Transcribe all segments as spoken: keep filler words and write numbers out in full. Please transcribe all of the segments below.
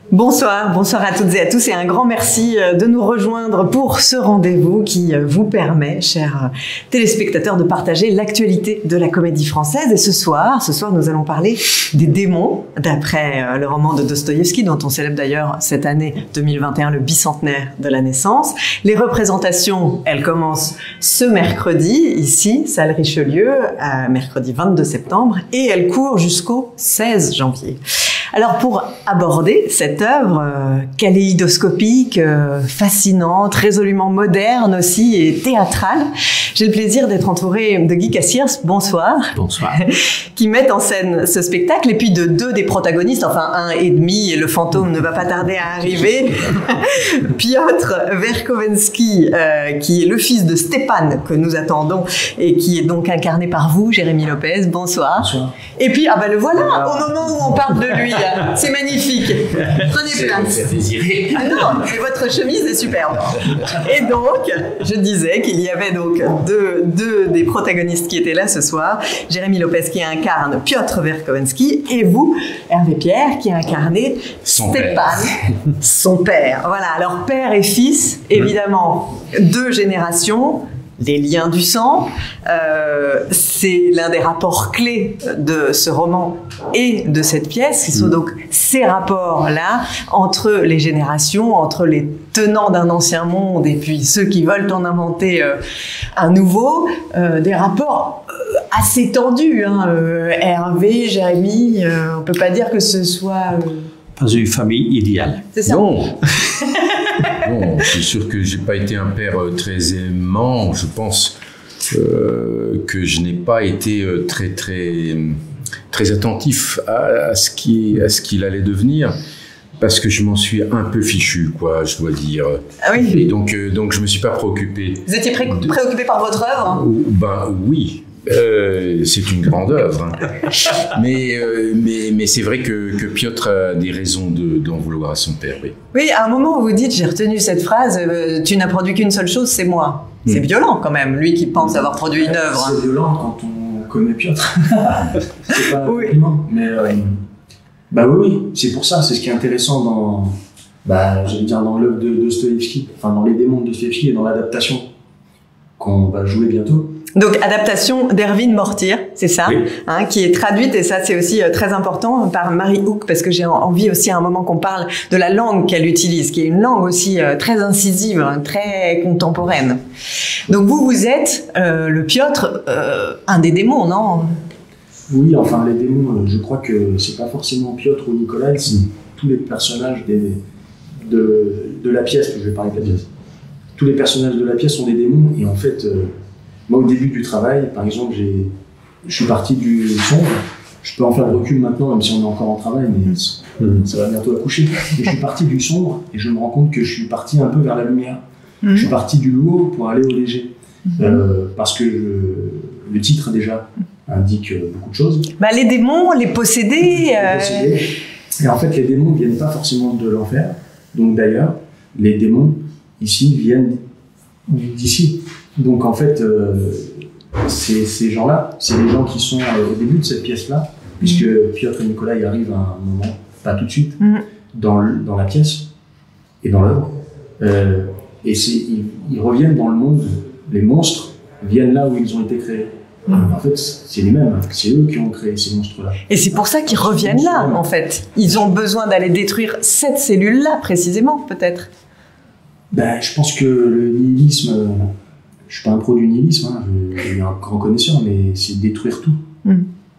Bonsoir, bonsoir à toutes et à tous et un grand merci de nous rejoindre pour ce rendez-vous qui vous permet, chers téléspectateurs, de partager l'actualité de la comédie française. Et ce soir, ce soir, nous allons parler des démons, d'après le roman de Dostoïevski, dont on célèbre d'ailleurs cette année deux mille vingt et un le bicentenaire de la naissance. Les représentations, elles commencent ce mercredi, ici, salle Richelieu, à mercredi vingt-deux septembre, et elles courent jusqu'au seize janvier. Alors pour aborder cette œuvre euh, kaléidoscopique, euh, fascinante, résolument moderne aussi et théâtrale, j'ai le plaisir d'être entourée de Guy Cassiers, bonsoir. Bonsoir. Qui met en scène ce spectacle et puis de deux des protagonistes, enfin un et demi, et le fantôme ne va pas tarder à arriver, Piotr Verkovensky, euh, qui est le fils de Stepan que nous attendons et qui est donc incarné par vous, Jérémy Lopez, bonsoir. Bonsoir. Et puis, ah bah le voilà, au moment où on parle de lui. C'est magnifique. Prenez place. Ah non, mais votre chemise est superbe. Et donc, je disais qu'il y avait donc deux, deux des protagonistes qui étaient là ce soir. Jérémy Lopez qui incarne Piotr Verkovensky et vous, Hervé Pierre, qui incarnez son Stepan, père. son père. Voilà, alors père et fils, évidemment, deux générations. Les liens du sang, euh, c'est l'un des rapports clés de ce roman et de cette pièce, qui sont donc ces rapports-là entre les générations, entre les tenants d'un ancien monde et puis ceux qui veulent en inventer euh, un nouveau, euh, des rapports euh, assez tendus. Hein, euh, Hervé, Jérémy, euh, on ne peut pas dire que ce soit... Euh... Pas une famille idéale. C'est ça. Non. Non, c'est sûr que j'ai pas été un père très aimant. Je pense euh, que je n'ai pas été très très très attentif à, à ce qui à ce qu'il allait devenir, parce que je m'en suis un peu fichu, quoi, je dois dire. Ah oui. Et donc euh, donc je me suis pas préoccupé. Vous étiez pré de... préoccupé par votre œuvre? Ben oui. Euh, c'est une grande œuvre, hein. mais, euh, mais, mais c'est vrai que, que Piotr a des raisons de, d'en vouloir à son père. Oui. Oui, à un moment où vous dites, j'ai retenu cette phrase, euh, tu n'as produit qu'une seule chose, c'est moi. Mm. C'est violent quand même, lui qui pense avoir produit une œuvre. C'est violent quand on connaît Piotr. C'est pas un oui. compliment, mais euh, bah oui, oui, c'est pour ça, c'est ce qui est intéressant dans, bah, j'allais dire dans l'œuvre de Dostoïevski, enfin dans les démons de Dostoïevski et dans l'adaptation qu'on va jouer bientôt. Donc, adaptation d'Erwin Mortier, c'est ça, oui. hein, qui est traduite, et ça c'est aussi euh, très important, par Marie Houck, parce que j'ai envie aussi à un moment qu'on parle de la langue qu'elle utilise, qui est une langue aussi euh, très incisive, très contemporaine. Donc vous, vous êtes euh, le Piotr, euh, un des démons, non? Oui, enfin les démons, je crois que c'est pas forcément Piotr ou Nikolai, c'est tous les personnages des, de, de la pièce, que je vais parler de la pièce. Tous les personnages de la pièce sont des démons, et en fait... Euh, moi, au début du travail, par exemple, j'ai, je suis parti du sombre. Je peux en faire le recul maintenant, même si on est encore en travail, mais mmh. ça va bientôt accoucher. Et je suis parti du sombre et je me rends compte que je suis parti un peu vers la lumière. Mmh. Je suis parti du lourd pour aller au léger. Mmh. Euh, parce que je, le titre, déjà, indique beaucoup de choses. Bah, les démons, les possédés... Euh... Les possédés. Et en fait, les démons ne viennent pas forcément de l'enfer. Donc d'ailleurs, les démons, ici, viennent d'ici. Donc en fait, euh, c'est ces gens-là, c'est les gens qui sont euh, au début de cette pièce-là, puisque Piotr et Nikolai arrivent à un moment, pas tout de suite, mmh. dans, le, dans la pièce et dans l'œuvre. Euh, et ils, ils reviennent dans le monde, les monstres viennent là où ils ont été créés. Mmh. En fait, c'est les mêmes, c'est eux qui ont créé ces monstres-là. Et c'est pour ça qu'ils reviennent là, en fait. Ils ont besoin d'aller détruire cette cellule-là, précisément, peut-être. Ben, je pense que le nihilisme... Je suis pas un pro du nihilisme, hein, je, je suis un grand connaisseur, mais c'est détruire tout. Mm.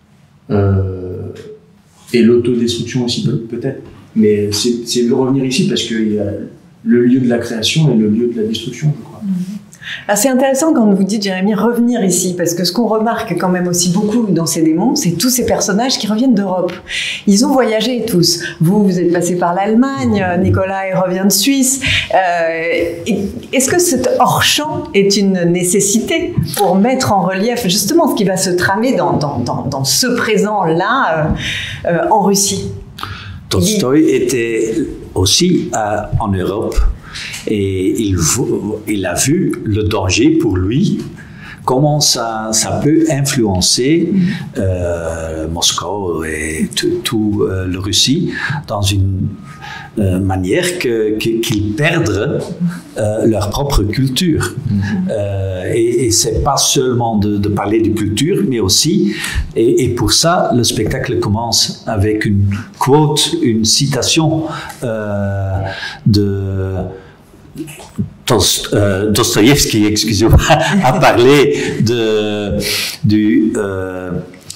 Euh, et l'autodestruction aussi, peut-être. Mais c'est de revenir ici parce que y a le lieu de la création et le lieu de la destruction, je crois. Mm. C'est intéressant quand vous dites, Jérémy, revenir ici, parce que ce qu'on remarque quand même aussi beaucoup dans ces démons, c'est tous ces personnages qui reviennent d'Europe. Ils ont voyagé tous. Vous, vous êtes passé par l'Allemagne, Nicolas revient de Suisse. Euh, Est-ce que cet hors-champ est une nécessité pour mettre en relief justement ce qui va se tramer dans, dans, dans, dans ce présent-là euh, euh, en Russie? Tolstoï était aussi euh, en Europe. Et il, il a vu le danger pour lui comment ça, ça peut influencer euh, Moscou et tout euh, le Russie dans une euh, manière que, que, qu'ils perdent euh, leur propre culture. Euh, et et c'est pas seulement de, de parler de culture, mais aussi, et, et pour ça, le spectacle commence avec une quote, une citation euh, de euh, Dostoïevski, excusez-moi, a parlé de, du euh,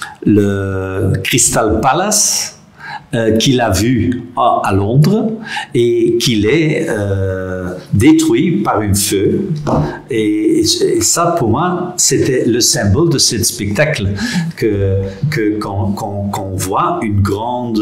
le Crystal Palace euh, qu'il a vu à, à Londres et qu'il est euh, détruit par un feu. Et, et ça, pour moi, c'était le symbole de ce spectacle que, que, qu'on, qu'on, qu'on voit une grande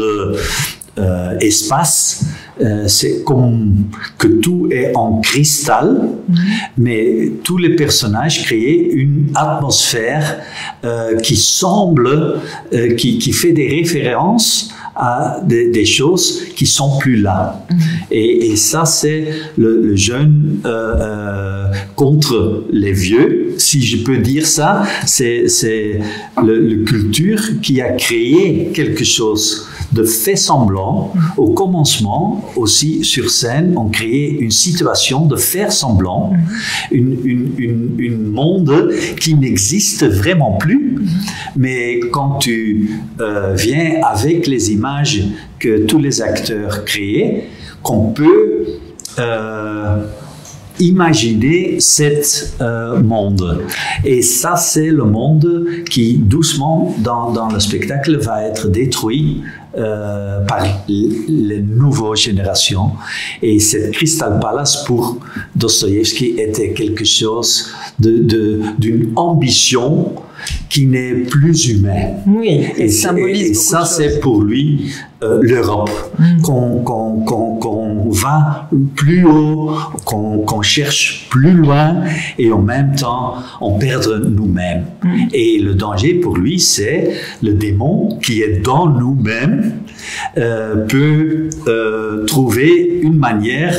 euh, espace. Euh, c'est comme que tout est en cristal, mmh. mais tous les personnages créent une atmosphère euh, qui semble, euh, qui, qui fait des références à des, des choses qui sont plus là. Mmh. Et, et ça, c'est le, le jeune euh, euh, contre les vieux, si je peux dire ça. C'est, c'est le, le culture qui a créé quelque chose de fait semblant. Mmh. Au commencement, aussi sur scène, on créait une situation de faire semblant, mmh. une, une, une, une monde qui n'existe vraiment plus. Mmh. Mais quand tu euh, viens avec les images que tous les acteurs créaient, qu'on peut euh, imaginer cet euh, monde. Et ça, c'est le monde qui, doucement, dans, dans le spectacle, va être détruit Euh, par les nouvelles générations. Et cette Crystal Palace, pour Dostoïevski, était quelque chose de, de, d'une ambition qui n'est plus humaine. Oui, et, symbolise et, et ça, c'est pour lui euh, l'Europe. Mm. Qu'on, qu'on, qu'on, qu'on va plus haut, qu'on, qu'on cherche plus loin, et en même temps, on perd nous-mêmes. Mm. Et le danger pour lui, c'est le démon qui est dans nous-mêmes, euh, peut euh, trouver une manière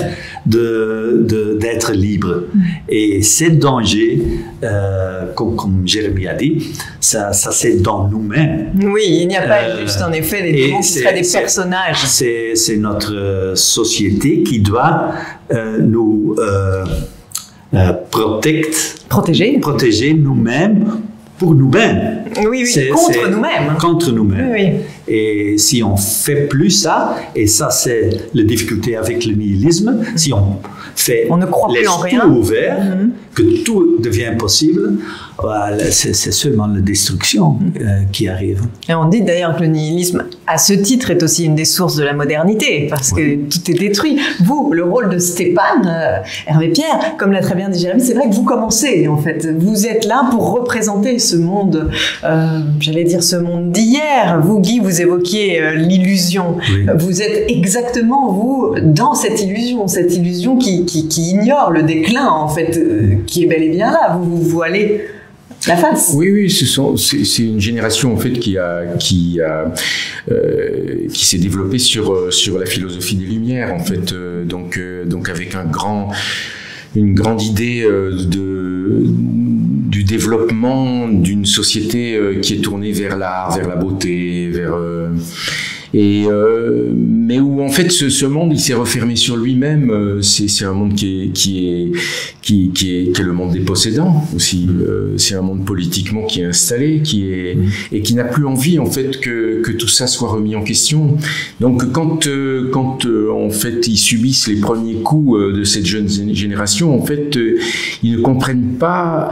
de, de, d'être libre. Mm. Et ce danger, euh, comme, comme Jérémie a dit, ça, ça c'est dans nous-mêmes. Oui, il n'y a pas euh, juste en effet des démons qui seraient des personnages. C'est, c'est notre société qui doit euh, nous euh, euh, protect, protéger. protéger nous-mêmes pour nous-mêmes. Oui, oui, c'est, contre c'est nous-mêmes. Contre nous-mêmes. Oui, oui. Et si on fait plus ça, et ça c'est la difficulté avec le nihilisme, mmh. si on fait on ne croit plus en rien, tout ouvert, mmh. que tout devient possible, voilà, c'est, c'est seulement la destruction mmh. euh, qui arrive. Et on dit d'ailleurs que le nihilisme, à ce titre, est aussi une des sources de la modernité, parce oui. que tout est détruit. Vous, le rôle de Stéphane, euh, Hervé Pierre, comme l'a très bien dit Jérémie, c'est vrai que vous commencez en fait. Vous êtes là pour représenter ce monde, euh, j'allais dire ce monde d'hier. Vous, Guy, vous évoquiez euh, l'illusion. Oui. Vous êtes exactement, vous, dans cette illusion, cette illusion qui, qui, qui ignore le déclin, en fait, euh, qui est bel et bien là. Vous vous voilez la face. Oui, oui, ce sont, c'est, c'est une génération, en fait, qui a, qui a, euh, qui s'est développée sur, sur la philosophie des Lumières, en fait, euh, donc, euh, donc avec un grand, une grande idée euh, de, du développement d'une société euh, qui est tournée vers l'art, vers la beauté, vers euh, et euh, mais où en fait ce, ce monde il s'est refermé sur lui-même. Euh, c'est, c'est un monde qui est qui est qui, qui est qui est le monde des possédants aussi. Euh, c'est un monde politiquement qui est installé, qui est et qui n'a plus envie en fait que que tout ça soit remis en question. Donc quand euh, quand euh, en fait ils subissent les premiers coups euh, de cette jeune génération, en fait euh, ils ne comprennent pas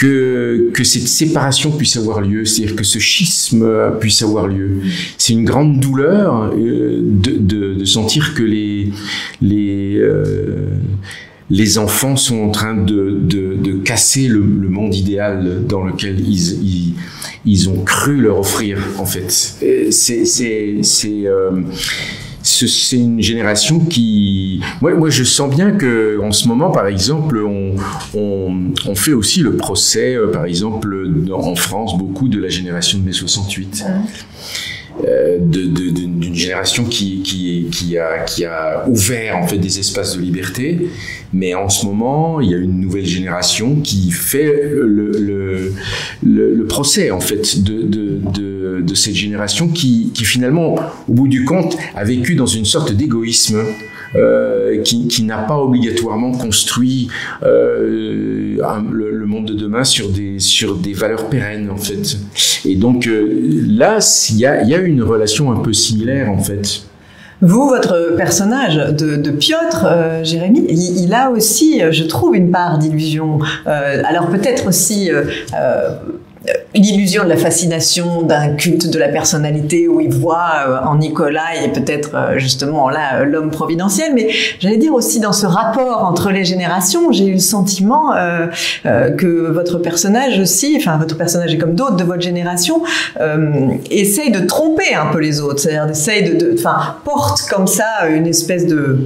que, que cette séparation puisse avoir lieu, c'est-à-dire que ce schisme puisse avoir lieu. C'est une grande douleur euh, de, de, de sentir que les, les, euh, les enfants sont en train de, de, de casser le, le monde idéal dans lequel ils, ils, ils ont cru leur offrir, en fait. C'est... c'est, c'est euh, c'est une génération qui... Moi, moi, je sens bien qu'en ce moment, par exemple, on, on, on fait aussi le procès, euh, par exemple, dans, en France, beaucoup de la génération de mai soixante-huit. Mmh. euh, de, de, d'une génération qui, qui, qui, a, qui a ouvert en fait des espaces de liberté, mais en ce moment, il y a une nouvelle génération qui fait le, le, le, le procès en fait de, de, de, de cette génération qui, qui finalement, au bout du compte, a vécu dans une sorte d'égoïsme. Euh, qui, qui n'a pas obligatoirement construit euh, un, le, le monde de demain sur des, sur des valeurs pérennes en fait. Et donc euh, là, il y a, y a une relation un peu similaire en fait. Vous, votre personnage de, de Piotr, euh, Jérémy, il, il a aussi, je trouve, une part d'illusion. Euh, alors peut-être aussi euh, euh, l'illusion de la fascination d'un culte de la personnalité où il voit euh, en Nicolas et peut-être euh, justement là l'homme providentiel, mais j'allais dire aussi dans ce rapport entre les générations, j'ai eu le sentiment euh, euh, que votre personnage aussi, enfin votre personnage et comme d'autres de votre génération, euh, essaye de tromper un peu les autres, c'est-à-dire essaye de, enfin porte comme ça une espèce de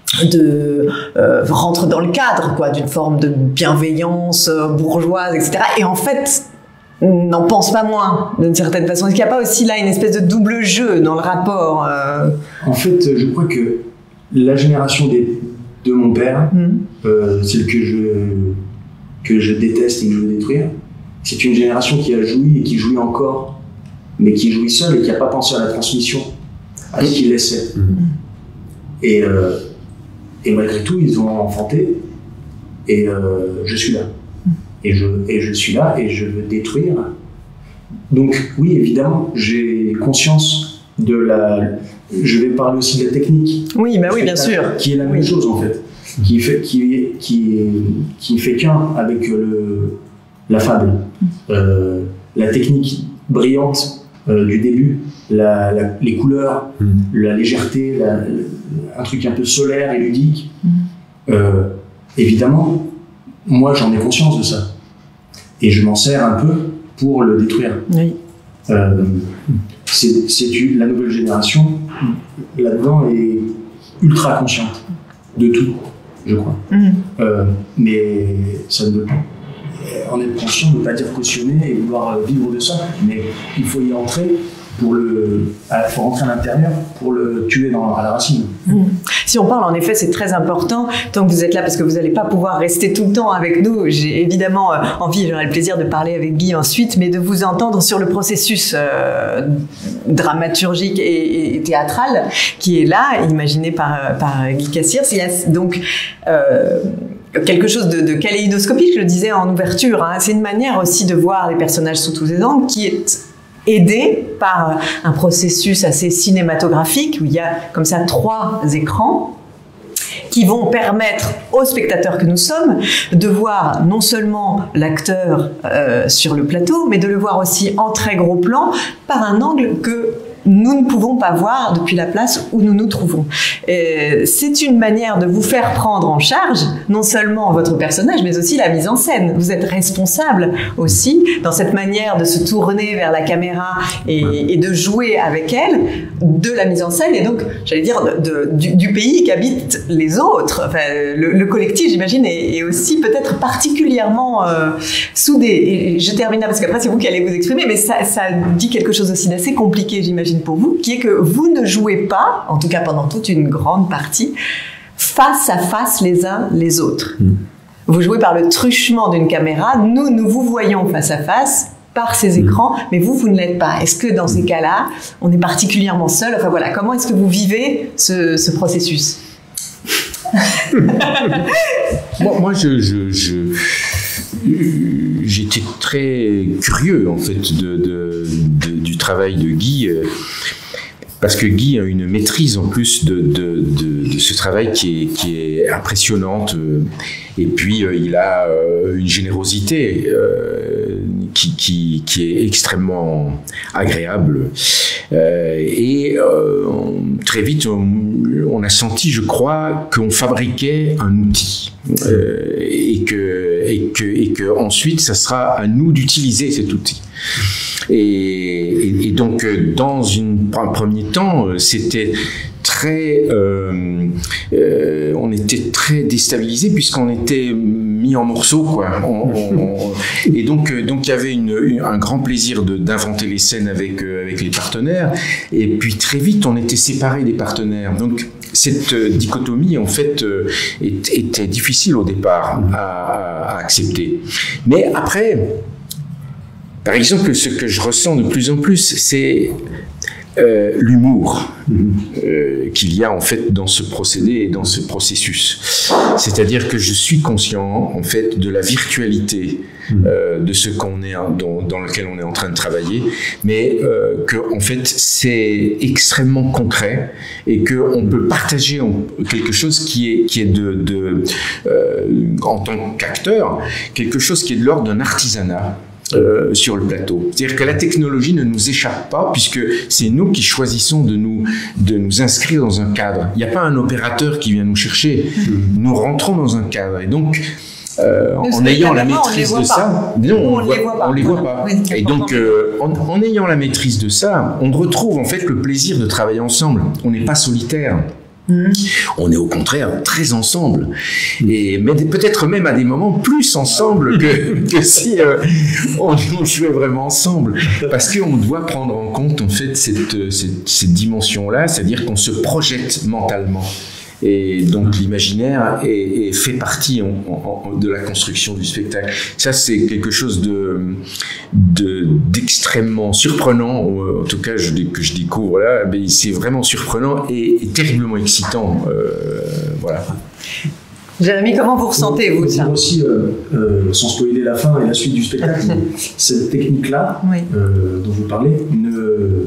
de euh, rentre dans le cadre quoi d'une forme de bienveillance euh, bourgeoise, et cetera. Et en fait n'en pense pas moins, d'une certaine façon. Est-ce qu'il n'y a pas aussi là une espèce de double jeu dans le rapport euh... En fait, je crois que la génération des, de mon père, mmh. euh, celle que je, que je déteste et que je veux détruire, c'est une génération qui a joui et qui jouit encore, mais qui jouit seule et qui n'a pas pensé à la transmission, à ce qu'il laissait. Mmh. Et, euh, et malgré tout, ils ont enfanté, et euh, je suis là. Et je, et je suis là et je veux détruire. Donc oui, évidemment, j'ai conscience de la... Je vais parler aussi de la technique. Oui, bah oui, bien sûr. Qui est la oui. même chose, en fait. Qui fait, qui, qui, qui fait qu'un avec le, la fable. Euh, la technique brillante euh, du début, la, la, les couleurs, mmh. la légèreté, la, la, un truc un peu solaire et ludique. Mmh. Euh, évidemment, moi, j'en ai conscience de ça. Et je m'en sers un peu pour le détruire. Oui. Euh, c'est, c'est la nouvelle génération, là-dedans, est ultra consciente de tout, je crois. Mmh. Euh, mais ça ne veut pas. En être conscient ne veut pas dire cautionner et vouloir vivre de ça. Mais il faut y entrer. Pour le, il faut rentrer à l'intérieur pour le tuer dans, à la racine. Mmh. Si on parle, en effet, c'est très important, tant que vous êtes là, parce que vous n'allez pas pouvoir rester tout le temps avec nous. J'ai évidemment euh, envie, j'aurai le plaisir de parler avec Guy ensuite, mais de vous entendre sur le processus euh, dramaturgique et, et théâtral qui est là, imaginé par, par Guy Cassirs. Il y a donc... Euh, quelque chose de, de kaléidoscopique, je le disais en ouverture. Hein. C'est une manière aussi de voir les personnages sous tous les angles qui est aidé par un processus assez cinématographique où il y a comme ça trois écrans qui vont permettre aux spectateurs que nous sommes de voir non seulement l'acteur euh, sur le plateau, mais de le voir aussi en très gros plan par un angle que nous ne pouvons pas voir depuis la place où nous nous trouvons. Et c'est une manière de vous faire prendre en charge non seulement votre personnage, mais aussi la mise en scène. Vous êtes responsable aussi dans cette manière de se tourner vers la caméra et, et de jouer avec elle de la mise en scène et donc, j'allais dire, de, de, du, du pays qu'habitent les autres. Enfin, le, le collectif, j'imagine, est, est aussi peut-être particulièrement euh, soudé. Et je termine là, parce qu'après, c'est vous qui allez vous exprimer, mais ça, ça dit quelque chose aussi d'assez compliqué, j'imagine, pour vous, qui est que vous ne jouez pas, en tout cas pendant toute une grande partie, face à face les uns les autres. Mmh. Vous jouez par le truchement d'une caméra, nous, nous vous voyons face à face par ces écrans, mmh. mais vous, vous ne l'êtes pas. Est-ce que dans ces cas-là, on est particulièrement seul? Enfin voilà, comment est-ce que vous vivez ce, ce processus? Bon, moi, je... je, je... J'étais très curieux en fait de, de, de, du travail de Guy parce que Guy a une maîtrise en plus de, de, de, de ce travail qui est, qui est impressionnante et puis il a une générosité qui, qui, qui est extrêmement agréable et très vite on, on a senti, je crois, qu'on fabriquait un outil et que et que et que ensuite ça sera à nous d'utiliser cet outil. Et, et, et donc dans une, un premier temps, c'était très, euh, euh, on était très déstabilisés puisqu'on était mis en morceaux, quoi. On, on, on, et donc, donc il y avait une, une, un grand plaisir de, d'inventer les scènes avec euh, avec les partenaires. Et puis très vite, on était séparés des partenaires. Donc cette euh, dichotomie, en fait, euh, est, était difficile au départ à, à, à accepter. Mais après, par exemple, ce que je ressens de plus en plus, c'est euh, l'humour euh, qu'il y a en fait dans ce procédé et dans ce processus. C'est-à-dire que je suis conscient en fait de la virtualité euh, de ce qu'on est dans, dans lequel on est en train de travailler, mais euh, que en fait c'est extrêmement concret et que on peut partager en, quelque chose qui est qui est de, de euh, en tant qu'acteur quelque chose qui est de l'ordre d'un artisanat. Euh, sur le plateau. C'est-à-dire que la technologie ne nous échappe pas puisque c'est nous qui choisissons de nous, de nous inscrire dans un cadre. Il n'y a pas un opérateur qui vient nous chercher. Mmh. Nous rentrons dans un cadre. Et donc, euh, en ayant la maîtrise de ça, non, on ne les voit pas. On les voit pas. Oui, et donc, euh, en, en ayant la maîtrise de ça, on retrouve en fait le plaisir de travailler ensemble. On n'est pas solitaire. Mmh. On est au contraire très ensemble, et mais peut-être même à des moments plus ensemble que, que si euh, on, on jouait vraiment ensemble, parce qu'on doit prendre en compte en fait cette, cette, cette dimension-là, c'est-à-dire qu'on se projette mentalement. Et donc l'imaginaire est, est fait partie en, en, de la construction du spectacle. Ça, c'est quelque chose de, de d'extrêmement surprenant, en tout cas je, que je découvre là. Mais c'est vraiment surprenant et, et terriblement excitant. Euh, voilà. Jérémy, comment vous ressentez, vous, ça ? Aussi, euh, euh, sans spoiler la fin et la suite du spectacle, cette technique-là, oui. euh, dont vous parlez, ne...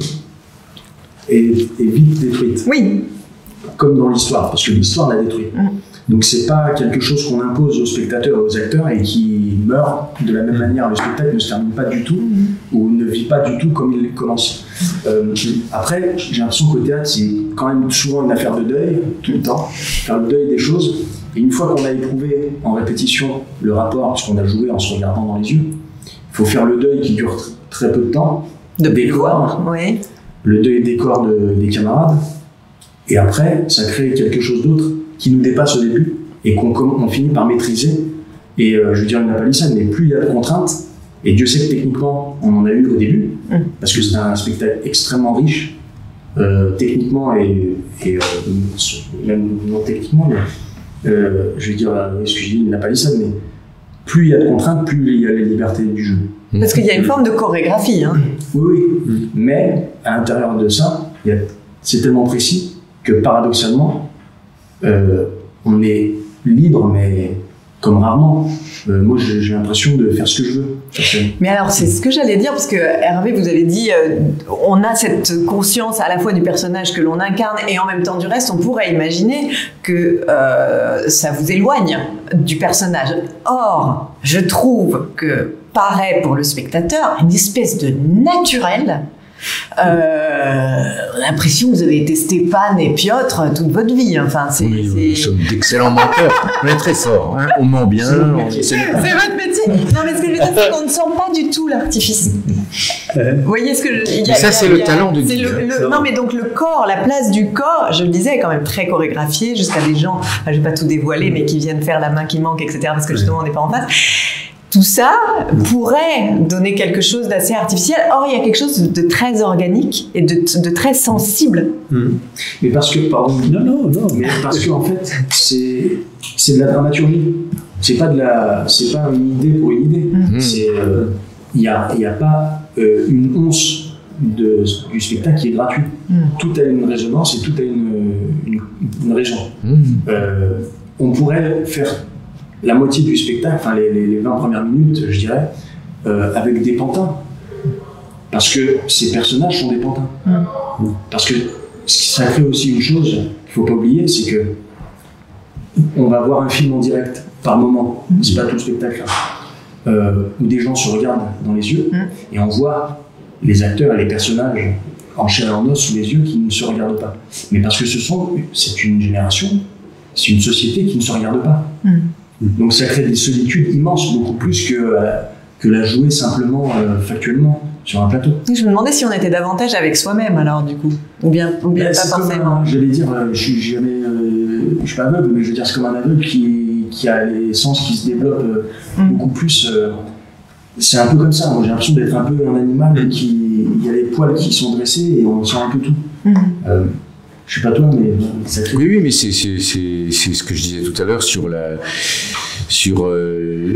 est, est vite détruite. Oui. Comme dans l'histoire, parce que l'histoire l'a détruit. Mmh. Donc c'est pas quelque chose qu'on impose aux spectateurs et aux acteurs et qui meurt de la même manière. Le spectacle ne se termine pas du tout mmh. ou ne vit pas du tout comme il commence. Euh, après, j'ai l'impression qu'au théâtre, c'est quand même souvent une affaire de deuil, tout le temps, faire le deuil des choses. Et une fois qu'on a éprouvé en répétition le rapport, parce qu'on a joué en se regardant dans les yeux, il faut faire le deuil qui dure très peu de temps, de des corps, oui. le deuil des corps de, des camarades. Et après, ça crée quelque chose d'autre qui nous dépasse au début et qu'on on finit par maîtriser. Et euh, je veux dire une palissade, mais plus il y a de contraintes, et Dieu sait que techniquement, on en a eu au début, mmh. parce que c'est un spectacle extrêmement riche, euh, techniquement et, et euh, même non techniquement, mais, euh, je veux dire, excusez-moi, une palissade, mais plus il y a de contraintes, plus il y a la liberté du jeu. Parce qu'il y a une forme de chorégraphie. Hein. Oui, oui, mmh. mais à l'intérieur de ça, il y a, c'est tellement précis que paradoxalement, euh, on est libre, mais comme rarement. Euh, moi, j'ai, j'ai l'impression de faire ce que je veux. Mais alors, c'est ce que j'allais dire, parce que Hervé, vous avez dit, euh, on a cette conscience à la fois du personnage que l'on incarne et en même temps du reste. On pourrait imaginer que euh, ça vous éloigne du personnage. Or, je trouve que paraît pour le spectateur une espèce de naturel. Euh, l'impression que vous avez été Stéphane et Piotr toute votre vie. Enfin, c'est, oui, c'est... nous sommes d'excellents menteurs. On est très forts. Hein. On ment bien. C'est, on... c'est, c'est votre métier. Non, mais ce que je veux dire, c'est qu'on ne sent pas du tout l'artifice. Vous voyez ce que je... il y a, ça, c'est a, le a, talent de Guy. Le, le... Non, mais donc le corps, la place du corps, je le disais, est quand même très chorégraphié, jusqu'à des gens, enfin, je ne vais pas tout dévoiler, mais qui viennent faire la main qui manque, et cetera, parce que justement, on n'est pas en face. Tout ça pourrait donner quelque chose d'assez artificiel. Or, il y a quelque chose de très organique et de, de très sensible. Mmh. Mais parce que, pardon, non, non, non, mais parce qu'en fait, c'est, c'est de la dramaturgie. C'est pas de la, c'est pas une idée pour une idée. Mmh. C'est, il euh, y a, il y a pas euh, une once de, du spectacle qui est gratuit. Mmh. Tout a une résonance et tout a une, une, une raison. Mmh. Euh, on pourrait faire la moitié du spectacle, enfin les, les vingt premières minutes, je dirais, euh, avec des pantins. Parce que ces personnages sont des pantins. Mmh. Parce que ça crée aussi une chose qu'il ne faut pas oublier, c'est que on va voir un film en direct, par moment, mmh. c'est pas tout le spectacle, hein, euh, où des gens se regardent dans les yeux, mmh. et on voit les acteurs et les personnages en chair et en os sous les yeux qui ne se regardent pas. Mais parce que ce sont, c'est une génération, c'est une société qui ne se regarde pas. Mmh. Donc ça crée des solitudes immenses, beaucoup plus que, euh, que la jouer simplement euh, factuellement. sur un plateau. Je me demandais si on était davantage avec soi-même alors du coup, ou bien, ou bien Bah, pas forcément. J'allais dire, euh, je suis jamais, euh, je suis pas aveugle, mais je veux dire c'est comme un aveugle qui, qui a les sens qui se développent euh, Mm. beaucoup plus. Euh, c'est un peu comme ça. Moi j'ai l'impression d'être un peu un animal qui, il y a les poils qui sont dressés et on sent un peu tout. Mm. Euh, je suis pas toi, mais ça fait. Oui, oui, mais c'est c'est c'est c'est ce que je disais tout à l'heure sur la sur euh,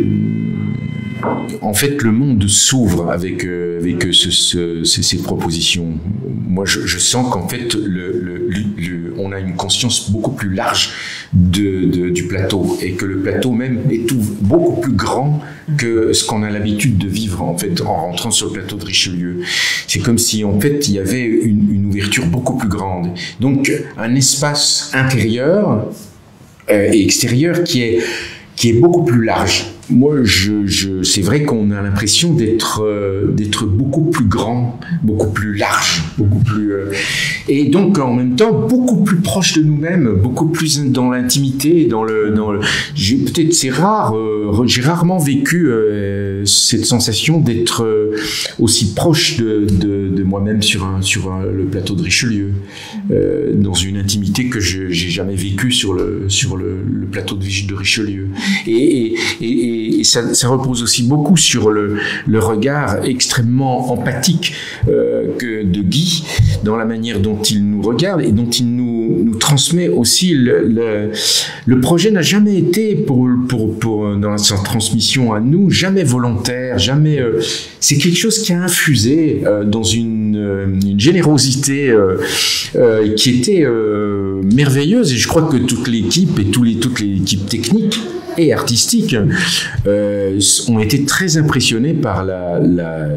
en fait le monde s'ouvre avec euh, avec ce, ce, ces, ces propositions. Moi, je, je sens qu'en fait le, le, le, le on a une conscience beaucoup plus large de, de du plateau et que le plateau même est tout, beaucoup plus grand que ce qu'on a l'habitude de vivre en fait en rentrant sur le plateau de Richelieu. C'est comme si en fait il y avait une, une ouverture beaucoup plus grande. Donc un espace intérieur euh, et extérieur qui est qui est beaucoup plus large. Moi, je, je, c'est vrai qu'on a l'impression d'être euh, d'être beaucoup plus grand, beaucoup plus large, beaucoup plus euh, et donc en même temps beaucoup plus proche de nous-mêmes, beaucoup plus dans l'intimité, dans le dans le. J'ai, peut-être c'est rare, euh, j'ai rarement vécu euh, cette sensation d'être euh, aussi proche de, de, de moi-même sur un sur un, le plateau de Richelieu, euh, dans une intimité que je j'ai jamais vécue sur le sur le, le plateau de, de Richelieu. Et, et, et, et ça, ça repose aussi beaucoup sur le, le regard extrêmement empathique euh, que de Guy, dans la manière dont il nous regarde et dont il nous, nous transmet aussi. Le, le, le projet n'a jamais été, pour, pour, pour, dans sa transmission à nous, jamais volontaire, jamais. Euh, c'est quelque chose qui a infusé euh, dans une, une générosité euh, euh, qui était euh, merveilleuse. Et je crois que toute l'équipe et tous les, toute l'équipe technique et artistiques euh, ont été très impressionnés par la, la,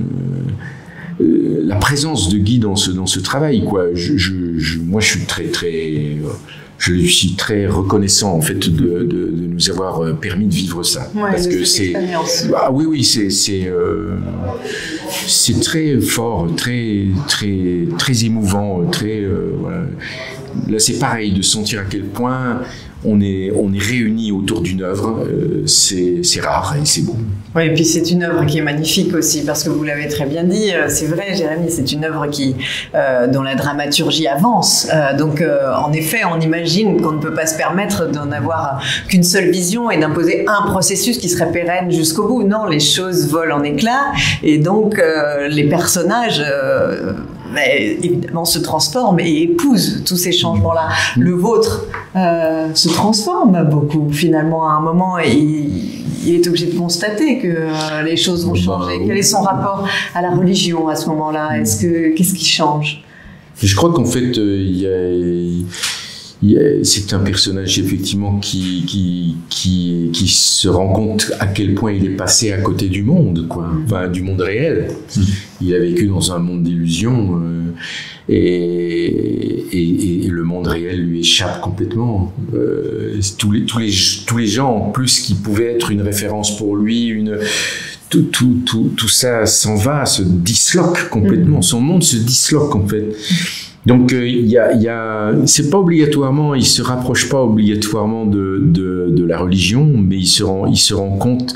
euh, la présence de Guy dans ce, dans ce travail, quoi. Je, je, je, moi, je suis très, très, je suis très reconnaissant en fait de, de, de nous avoir permis de vivre ça, ouais, parce que c'est, ah oui, oui, c'est, c'est, euh, c'est très fort, très, très, très émouvant, très, euh, voilà. Là, c'est pareil de sentir à quel point on est, on est réunis autour d'une œuvre, euh, c'est, c'est rare et c'est beau. Oui, et puis c'est une œuvre qui est magnifique aussi, parce que vous l'avez très bien dit, c'est vrai, Jérémy, c'est une œuvre qui, euh, dont la dramaturgie avance. Euh, donc, euh, en effet, on imagine qu'on ne peut pas se permettre d'en avoir qu'une seule vision et d'imposer un processus qui serait pérenne jusqu'au bout. Non, les choses volent en éclats, et donc euh, les personnages... Euh, Mais évidemment se transforme et épouse tous ces changements-là. Le vôtre euh, se transforme beaucoup finalement à un moment et il, il est obligé de constater que euh, les choses vont changer. Quel est son rapport à la religion à ce moment-là? Est-ce que, qu'est-ce qui change? Je crois qu'en fait, euh, il y a... c'est un personnage effectivement qui, qui, qui, qui se rend compte à quel point il est passé à côté du monde, quoi. Enfin, du monde réel. Mmh. Il a vécu dans un monde d'illusions euh, et, et, et le monde réel lui échappe complètement. Euh, tous, les, tous, les, tous les gens en plus qui pouvaient être une référence pour lui, une... Tout, tout, tout, tout ça s'en va, se disloque complètement. Mmh. Son monde se disloque en fait. Donc il euh, y a, y a, c'est pas obligatoirement, il se rapproche pas obligatoirement de, de, de la religion, mais il se rend, il se rend compte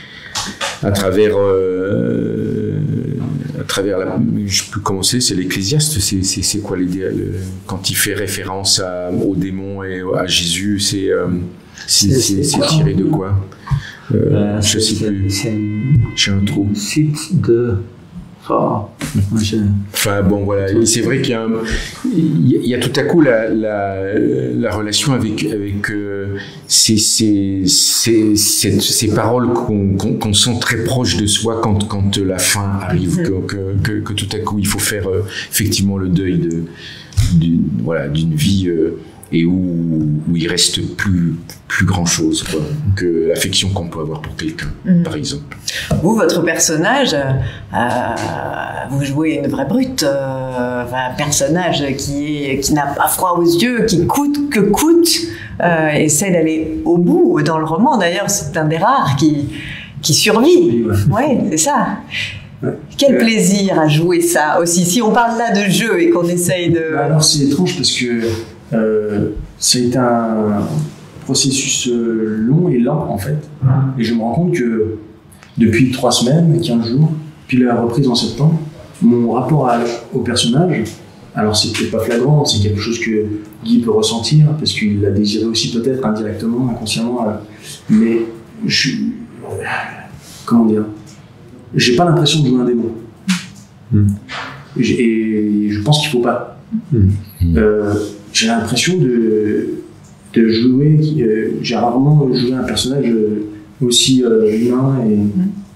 à travers, euh, à travers la, je peux commencer, c'est l'Ecclésiaste, c'est, c'est, c'est quoi l'idéal quand il fait référence à, aux démons et à Jésus, c'est, euh, c'est, c'est, c'est tiré de quoi? Euh, euh, je sais plus. C'est, j'ai un trou. Site de. Oh. Enfin bon voilà, c'est vrai qu'il y a, un, il y a tout à coup la, la, la relation avec, avec euh, ces, ces, ces, ces, ces paroles qu'on, qu'on, qu'on sent très proches de soi quand, quand la fin arrive, que, que, que, que tout à coup il faut faire euh, effectivement le deuil de, d'une, voilà, d'une vie euh, et où, où il reste plus, plus grand chose quoi, que l'affection qu'on peut avoir pour quelqu'un, mmh. par exemple. Vous, votre personnage, euh, vous jouez une vraie brute, euh, un personnage qui, est, qui n'a pas froid aux yeux, qui coûte que coûte, euh, essaie d'aller au bout. Dans le roman, d'ailleurs, c'est un des rares qui, qui survit. Oui, ouais, c'est ça. Ouais. Quel plaisir à jouer ça aussi. Si on parle là de jeu et qu'on essaye de... Alors, c'est étrange parce que Euh, c'est un processus long et lent en fait, et je me rends compte que depuis trois semaines, quinze jours, puis la reprise en septembre, mon rapport à, au personnage, alors c'est peut-être pas flagrant, c'est quelque chose que Guy peut ressentir, parce qu'il l'a désiré aussi peut-être indirectement, inconsciemment, euh, mais je euh, comment dire, j'ai pas l'impression de jouer un démon. Mm. Et je pense qu'il faut pas. Mm. Euh, j'ai l'impression de, de jouer, euh, j'ai rarement joué un personnage aussi euh, humain et mm.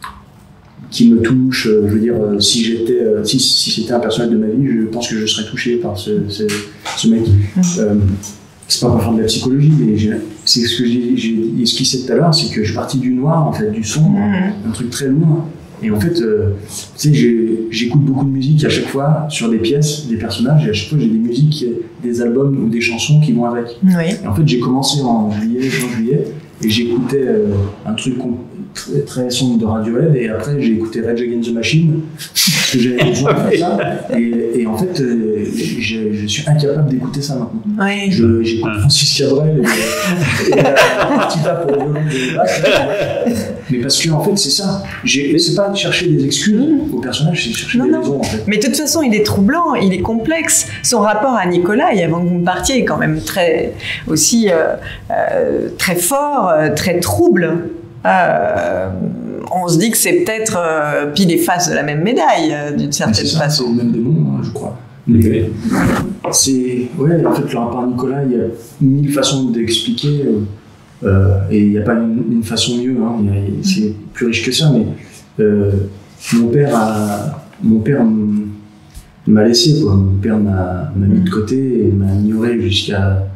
qui me touche. Je veux dire, si j'étais, si, si c'était un personnage de ma vie, je pense que je serais touché par ce, ce, ce mec. Mm. Euh, c'est pas pour faire de la psychologie, mais c'est ce que j'ai esquissé tout à l'heure, c'est que je suis parti du noir, en fait, du sombre, mm. un truc très lourd. Et en fait, euh, tu sais, j'écoute beaucoup de musique à chaque fois sur des pièces, des personnages, et à chaque fois j'ai des musiques, des albums ou des chansons qui vont avec. Oui. Et en fait, j'ai commencé en juillet, juin, juillet, et j'écoutais euh, un truc très, très sombre de Radiohead, et après j'ai écouté Rage Against the Machine, parce que j'avais besoin de faire ça, et, et en fait, euh, je, je suis incapable d'écouter ça maintenant. Oui. J'écoute Francis Cabrel, et, et la partie là pour le violon de basse, mais parce que en fait, c'est ça. C'est pas de chercher des excuses au personnage, c'est de chercher non, des non. raisons en fait. Mais de toute façon, il est troublant, il est complexe. Son rapport à Nicolas, et avant que vous me partiez, est quand même très aussi euh, euh, très fort, euh, très trouble. Euh, on se dit que c'est peut-être euh, pile et face de la même médaille, euh, d'une certaine ça, façon. C'est le même démon, hein, je crois. Mais c'est ouais, en fait, le rapport à Nicolas, il y a mille façons d'expliquer. Euh, Euh, et il n'y a pas une, une façon mieux, hein. C'est plus riche que ça, mais euh, mon père a, mon père m'a laissé, quoi. Mon père m'a mis de côté et m'a ignoré jusqu'à,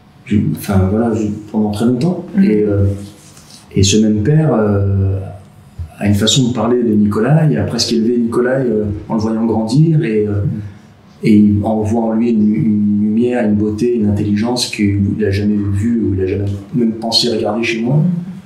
enfin voilà, pendant très longtemps. Mm. Et, euh, et ce même père euh, a une façon de parler de Nicolas. Il a presque élevé Nicolas euh, en le voyant grandir et euh, et en voit en lui une, une lumière, une beauté, une intelligence qu'il n'a jamais vue ou il n'a jamais même pensé regarder chez moi,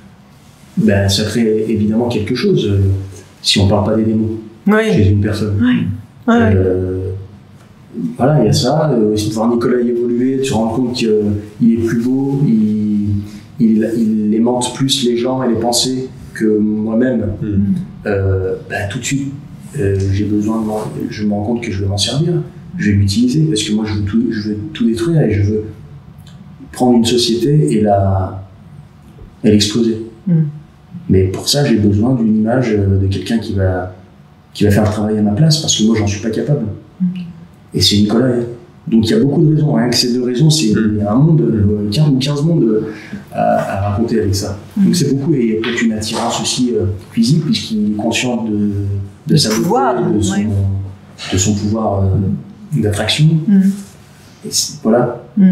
ben, ça crée évidemment quelque chose euh, si on ne parle pas des démons oui. chez une personne. Oui. Oui. Euh, voilà, il y a ça, euh, aussi de voir Nicolas évoluer, de se rendre compte qu'il est plus beau, il, il, il aimante plus les gens et les pensées que moi-même. Mm. Euh, ben, tout de suite, euh, j'ai besoin de, je me rends compte que je veux m'en servir. Je vais l'utiliser parce que moi je veux, tout, je veux tout détruire et je veux prendre une société et la et l'exploser. Mm. Mais pour ça j'ai besoin d'une image de quelqu'un qui va qui va faire le travail à ma place parce que moi j'en suis pas capable. Mm. Et c'est Nicolas. Donc il y a beaucoup de raisons. Rien que ces deux raisons, c'est mm. un monde, quinze ou quinze mondes à, à raconter avec ça. Mm. Donc c'est beaucoup et il y a peut-être une attirance aussi euh, physique puisqu'il est conscient de, de sa pouvoir, beauté, de son, ouais. de son pouvoir. Euh, d'attraction. Mm. Voilà. Mm.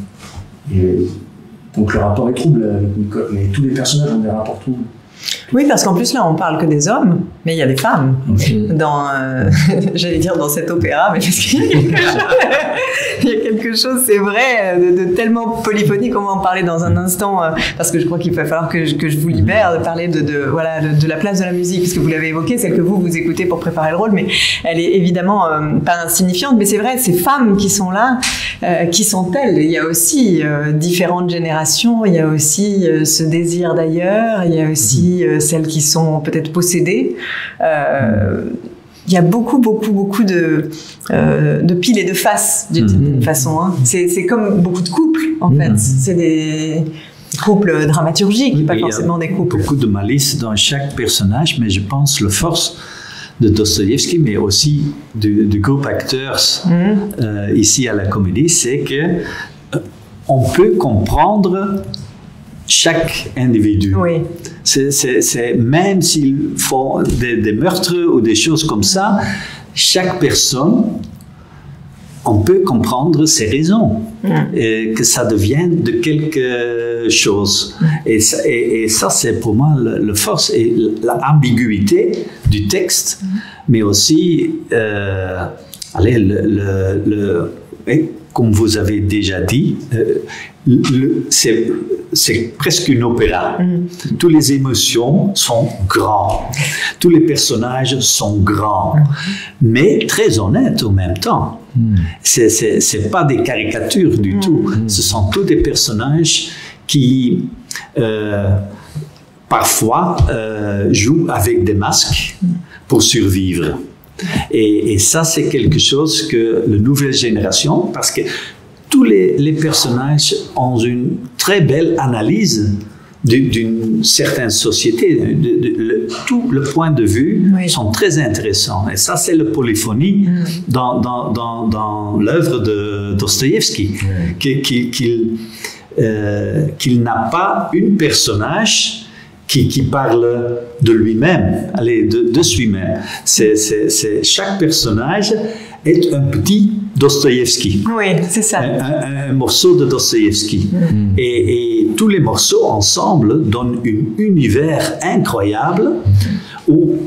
Et donc le rapport est trouble avec Nicole, mais tous les personnages ont des rapports troubles. Oui, parce qu'en plus là, on parle que des hommes, mais il y a des femmes okay. dans, euh, j'allais dire dans cet opéra, mais parce qu'il y a quelque chose, il y a quelque chose, c'est vrai, de, de tellement polyphonique. On va en parler dans un instant, euh, parce que je crois qu'il va falloir que je, que je vous libère de parler de, de voilà de, de la place de la musique, puisque vous l'avez évoqué, celle que vous vous écoutez pour préparer le rôle, mais elle est évidemment euh, pas insignifiante. Mais c'est vrai, ces femmes qui sont là, euh, qui sont-elles? Il y a aussi euh, différentes générations, il y a aussi euh, ce désir d'ailleurs, il y a aussi euh, celles qui sont peut-être possédées. Euh, il y a beaucoup, beaucoup, beaucoup de, euh, de piles et de faces, d'une certaine mmh. façon. Hein. C'est comme beaucoup de couples, en mmh. fait. C'est des couples dramaturgiques, oui, pas forcément des couples. Beaucoup de malice dans chaque personnage, mais je pense la force de Dostoïevski, mais aussi du, du groupe acteurs mmh. euh, ici à la Comédie, c'est que euh, on peut comprendre chaque individu. Oui. C'est même s'ils font des, des meurtres ou des choses comme ça, chaque personne, on peut comprendre ses raisons, mm. et que ça devienne de quelque chose. Mm. Et, ça, et, et ça, c'est pour moi le, le force et l'ambiguïté du texte, mm. mais aussi, euh, allez, le, le, le et, comme vous avez déjà dit, euh, c'est presque une opéra. Mm. Toutes les émotions sont grandes. Tous les personnages sont grands. Mm. Mais très honnêtes en même temps. Mm. Ce n'est pas des caricatures du mm. tout. Mm. Ce sont tous des personnages qui, euh, parfois, euh, jouent avec des masques. Mm. pour survivre. Et, et ça, c'est quelque chose que la nouvelle génération, parce que tous les, les personnages ont une très belle analyse d'une certaine société. De, de, le, tout le point de vue oui. sont très intéressants. Et ça, c'est la polyphonie mm. dans, dans, dans, dans l'œuvre de Dostoïevski, mm. qu'il qu'il, euh, qu'il n'a pas un personnage qui, qui parle de lui-même, allez, de, de lui-même. C'est, c'est, c'est, chaque personnage est un petit Dostoïevski. Oui, c'est ça. Un, un, un morceau de Dostoïevski. Mm. Et, et tous les morceaux ensemble donnent un univers incroyable où,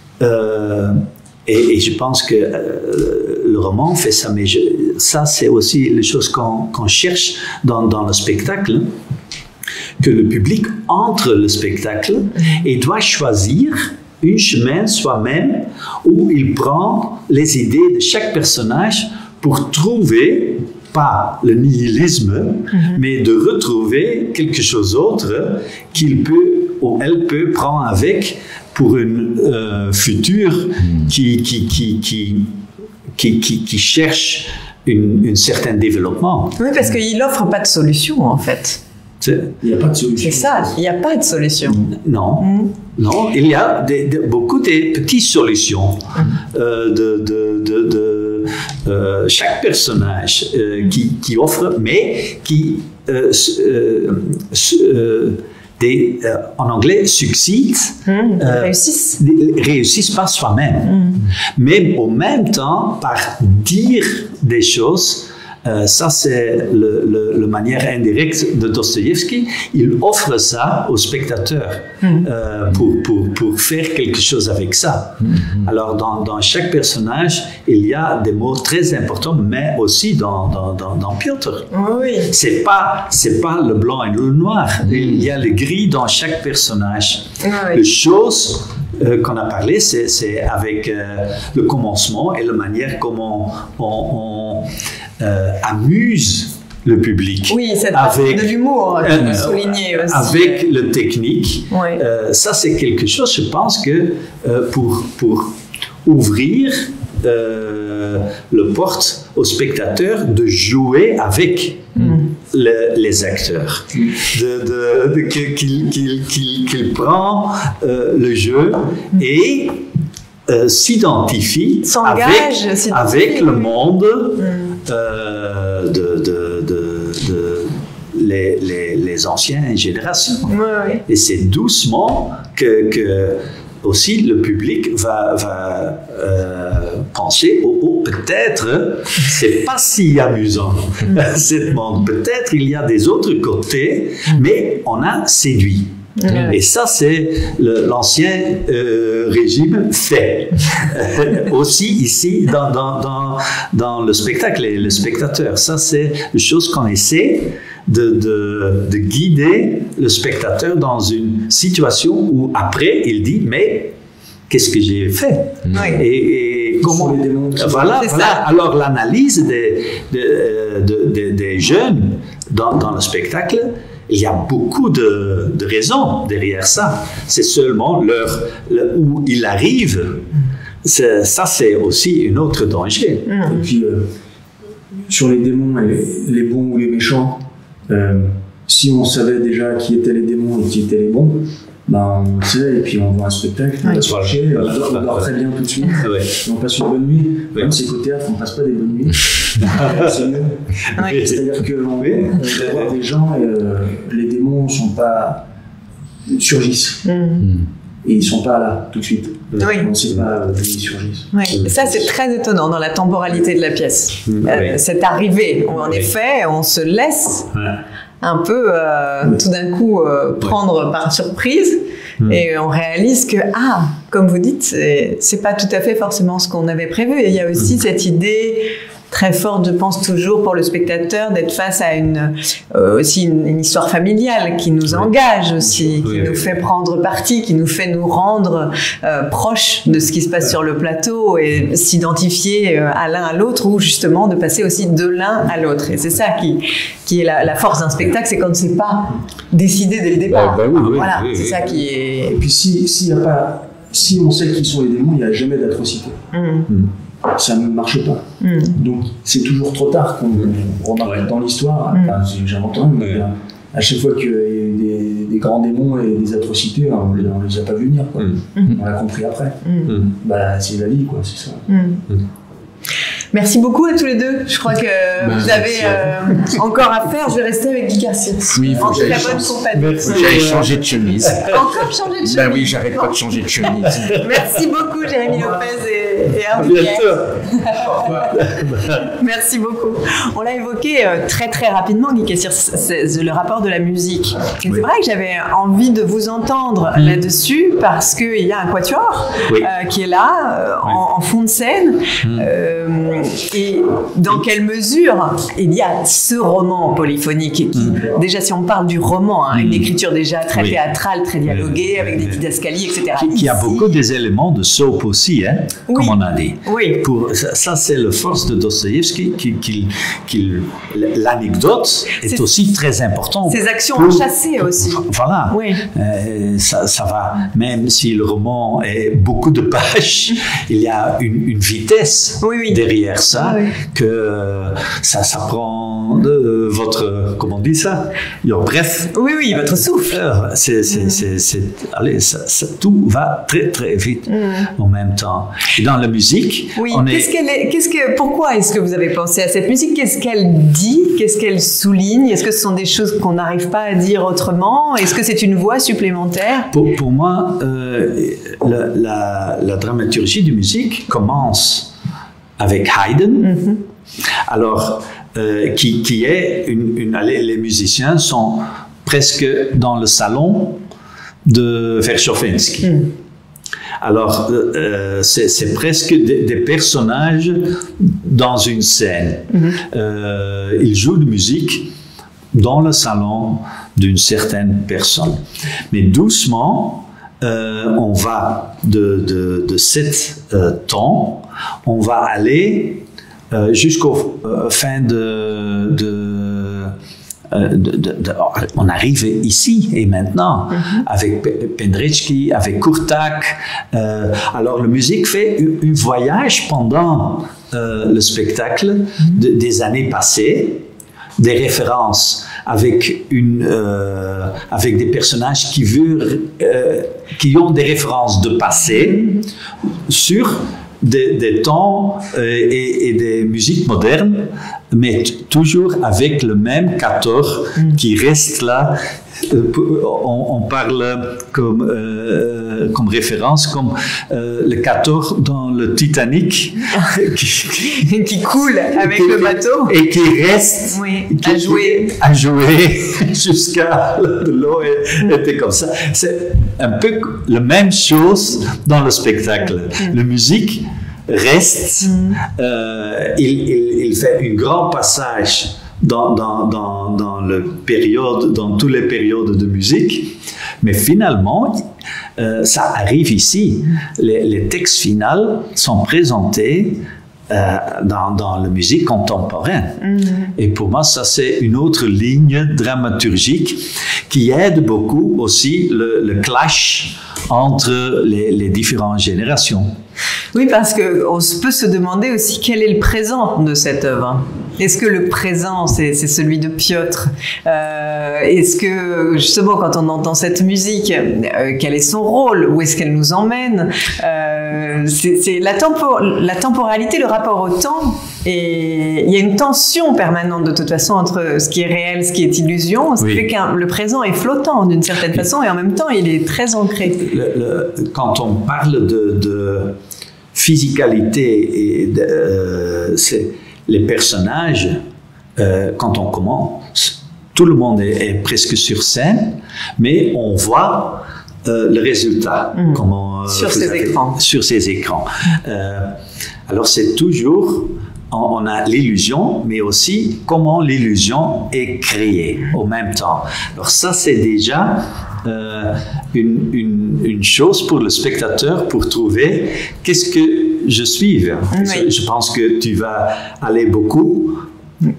euh, et, et je pense que euh, le roman fait ça, mais je, ça c'est aussi les choses qu'on qu'on cherche dans, dans le spectacle, que le public entre le spectacle et doit choisir un chemin soi-même où il prend les idées de chaque personnage pour trouver, pas le nihilisme, mm-hmm. mais de retrouver quelque chose d'autre qu'il peut ou elle peut prendre avec pour un euh, futur mm. qui, qui, qui, qui, qui, qui, qui cherche un certain développement. Oui, parce qu'il n'offre pas de solution, en fait. Il n'y a pas de solution. C'est ça, il n'y a pas de solution. Non, mmh. non, il y a des, de, beaucoup de petites solutions mmh. euh, de, de, de, de euh, chaque personnage euh, mmh. qui, qui offre, mais qui euh, euh, euh, des, euh, en anglais succeed, mmh. euh, réussissent. réussissent par soi-même, mmh. mais au même temps par dire des choses. Euh, ça, c'est la le, le, le manière indirecte de Dostoïevski. Il offre ça au spectateur mm. euh, pour, pour, pour faire quelque chose avec ça. Mm. Alors, dans, dans chaque personnage, il y a des mots très importants, mais aussi dans, dans, dans, dans Piotr. Oui. C'est pas, c'est pas le blanc et le noir. Mm. Il y a le gris dans chaque personnage. Oui. Les choses euh, qu'on a parlé, c'est avec euh, le commencement et la manière comment on, on Euh, amuse le public. Oui, cette avec de l'humour que euh, vous soulignez aussi. Avec le technique. Oui. Euh, ça, c'est quelque chose, je pense que euh, pour, pour ouvrir euh, le porte aux spectateurs de jouer avec mm. le, les acteurs. Mm. De, de, de, qu'il, qu'il, qu'il, qu'il prend euh, le jeu mm. et Euh, s'identifie avec, avec le monde mm. euh, de, de, de, de les, les, les anciennes générations. Oui, oui. Et c'est doucement que, que aussi le public va, va euh, penser oh, oh, peut-être c'est pas si amusant cette monde, peut-être il y a des autres côtés, mais on a séduit. Mmh. Et ça, c'est l'ancien euh, régime fait. Aussi ici, dans, dans, dans, dans le spectacle et le spectateur. Ça, c'est une chose qu'on essaie de, de, de guider le spectateur dans une situation où après, il dit, mais qu'est-ce que j'ai fait? Mmh. Et, et comment... Voilà, voilà. Alors, l'analyse des, des, des, des jeunes dans, dans le spectacle, il y a beaucoup de, de raisons derrière ça. C'est seulement leur, le, où ils arrivent. Ça, c'est aussi un autre danger. Mm. Et puis, euh, sur les démons, et les, les bons ou les méchants, euh, si on savait déjà qui étaient les démons et qui étaient les bons, ben on le sait, et puis on voit un spectacle, on va se coucher, on dort, on dort très bien tout de suite, ouais. On passe une bonne nuit. Ouais. Même si c'est qu'au théâtre, on ne passe pas des bonnes nuits. C'est mieux. Ouais. C'est-à-dire qu'on oui. on voit des gens, et, euh, les démons sont pas, surgissent. Mm. Et ils ne sont pas là tout de suite. Oui. On ne sait pas d'où ils surgissent. Oui. Ça, c'est très étonnant dans la temporalité de la pièce. Mm. Euh, oui. Cette arrivée, où en oui. effet, on se laisse ouais. un peu, euh, oui. tout d'un coup, euh, prendre oui. par surprise. Mm. Et on réalise que, ah, comme vous dites, c'est pas tout à fait forcément ce qu'on avait prévu. Et il y a aussi mm. cette idée très forte, je pense toujours, pour le spectateur, d'être face à une, euh, aussi une, une histoire familiale qui nous oui. engage aussi, oui, qui oui, nous oui. fait prendre parti, qui nous fait nous rendre euh, proches de ce qui se passe oui. sur le plateau et s'identifier euh, à l'un à l'autre, ou justement de passer aussi de l'un à l'autre. Et c'est ça qui, qui est la, la force d'un spectacle, c'est qu'on ne sait pas décider dès le départ. Bah, bah oui, oui, voilà, oui, c'est oui. ça qui est... Et puis s'il si n'y a pas si on sait qui sont les démons, il n'y a jamais d'atrocité. Mmh. Mm. Ça ne marche pas. Mmh. Donc c'est toujours trop tard qu'on on remarque Ouais. dans l'histoire. Mm. Enfin, j'invente rien, mais Ouais. à chaque fois qu'il y a eu des, des grands démons et des atrocités, on ne les, on les a pas vus venir. Quoi. Mm. On l'a compris après. Mmh. Mm. Bah, c'est la vie, quoi, c'est ça. Mmh. Merci beaucoup à tous les deux. Je crois que Ben, vous avez euh, encore à faire. Je vais rester avec Guy Garcia. Oui, il faut En que très j'aille bonne changer. compagnie. Merci. J'allais changer de chemise. Encore changer de chemise. Ben oui, j'arrête pas de changer de chemise. Merci beaucoup, Jérémy Lopez et, et À Hervé Pierre. bientôt. Merci beaucoup. On l'a évoqué euh, très très rapidement, Guy Cassir, c'est c'est le rapport de la musique. Et Oui. c'est vrai que j'avais envie de vous entendre Mm. là-dessus parce qu'il y a un quatuor Oui. euh, qui est là euh, Oui. en, en fond de scène. Mm. Euh, et dans quelle mesure il y a ce roman polyphonique qui, Mm. déjà si on parle du roman, hein, une Mm. écriture déjà très Oui. théâtrale, très dialoguée, Oui. avec des didascalies, et cetera. Qui, qui a Ici- beaucoup des éléments de soap aussi, hein, Oui. comme on a dit. Oui. Pour, ça, ça, c'est la force de Dostoïevski, qu'il, qu'il, qu'il- l'anecdote est, C'est- aussi très importante. Ces actions pour- enchâssées aussi. Voilà. Oui. Euh, ça, ça va, même si le roman est beaucoup de pages, il y a une, une vitesse Oui, oui. derrière ça, Oui, oui. que euh, ça, ça prend de votre, comment on dit ça, your breath. Oui, oui, votre souffle. Euh, C'est, c'est, c'est, c'est- allez, ça, ça- tout va très très vite en même temps. Et dans la musique, Oui, on qu'est-ce est. qu'elle est, qu'est-ce que, pourquoi est-ce que vous avez pensé à cette musique? Qu'est-ce qu'elle dit? Qu'est-ce qu'elle souligne? Est-ce que ce sont des choses qu'on n'arrive pas à dire autrement? Est-ce que c'est une voix supplémentaire? Pour, pour moi, euh, la, la, la dramaturgie de musique commence avec Haydn. Mhm. Alors, euh, qui, qui est une, une allez, les musiciens sont presque dans le salon de Verschoffensky. Mm. Alors, euh, euh, c'est, c'est presque des, des personnages dans une scène. Mhm. Euh, ils jouent de musique dans le salon d'une certaine personne. Mais doucement, euh, on va de, de, de cet euh, temps, on va aller euh, jusqu'au euh, fin de, de, euh, de, de, de- on arrive ici et maintenant Mhm. avec Pe- Penderecki, avec Kurtak. Euh, alors la musique fait un, un voyage pendant euh, le spectacle de- des années passées, des références avec une euh, avec des personnages qui veulent euh, qui ont des références de passé sur des, des temps euh, et, et des musiques modernes, mais t- toujours avec le même quator qui reste là. Euh, pour- on, on parle comme, euh, comme référence comme euh, le quator dans le Titanic qui, Qui coule avec qui- le bateau. et qui reste Oui, qui- à jouer. à jouer jusqu'à de l'eau et- était comme ça. C'est un peu la même chose dans le spectacle. La musique reste, euh, il, il, il fait un grand passage dans, dans, dans, dans, le période, dans toutes les périodes de musique, mais finalement, euh, ça arrive ici. Les, les textes finaux sont présentés euh, dans, dans la musique contemporaine. Et pour moi, ça, c'est une autre ligne dramaturgique qui aide beaucoup aussi le, le clash entre les, les différentes générations. Oui, parce qu'on peut se demander aussi quel est le présent de cette œuvre. Est-ce que le présent, c'est c'est celui de Piotr? euh, Est-ce que, justement, quand on entend cette musique, euh, quel est son rôle? Où est-ce qu'elle nous emmène? euh, C'est c'est la, tempo la temporalité, le rapport au temps. Et il y a une tension permanente, de toute façon, entre ce qui est réel, ce qui est illusion. Ce qui Oui. fait que le présent est flottant, d'une certaine façon, et en même temps, il est très ancré. Le- le- quand on parle de, de physicalité et de, euh, c'est les personnages, euh, quand on commence, tout le monde est, est presque sur scène, mais on voit euh, le résultat Mm. comment, euh, Sur vous ces avez- écrans. Sur ces écrans. Euh, alors c'est toujours, on, on a l'illusion, mais aussi comment l'illusion est créée au même temps. Alors ça c'est déjà euh, une, une, une chose pour le spectateur pour trouver qu'est-ce que je suis. Oui. Je pense que tu vas aller beaucoup